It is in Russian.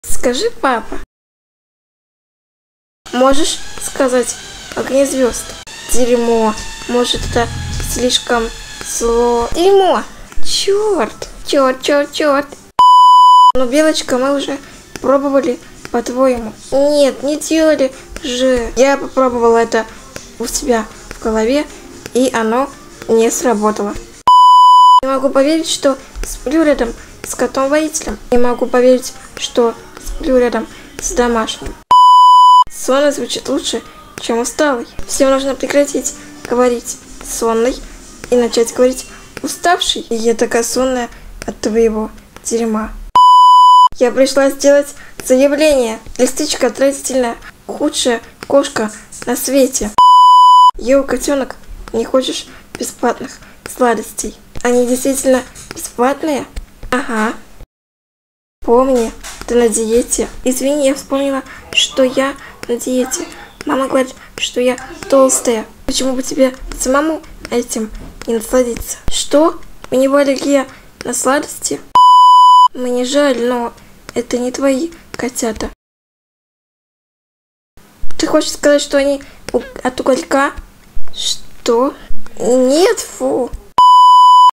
Скажи, папа, можешь сказать огнезвезд? Дерьмо. Может, это слишком зло. Дерьмо. Черт. Черт. Но, Белочка, мы уже пробовали, по-твоему. Нет, не делали же. Я попробовала это у себя в голове, и оно не сработало. Не могу поверить, что сплю рядом с котом-воителем. Не могу поверить, что сплю рядом с домашним. Сонный звучит лучше, чем усталый. Всем нужно прекратить говорить сонный и начать говорить уставший. И я такая сонная от твоего дерьма. Я пришла сделать заявление. Листичка отвратительная, худшая кошка на свете. Йоу, котенок, не хочешь бесплатных сладостей? Они действительно бесплатные? Ага. Помни, ты на диете. Извини, я вспомнила, что я на диете. Мама говорит, что я толстая. Почему бы тебе самому этим не насладиться? Что? У него аллергия на сладости? Мне жаль, но это не твои котята. Ты хочешь сказать, что они от уголька? Что? Нет, фу.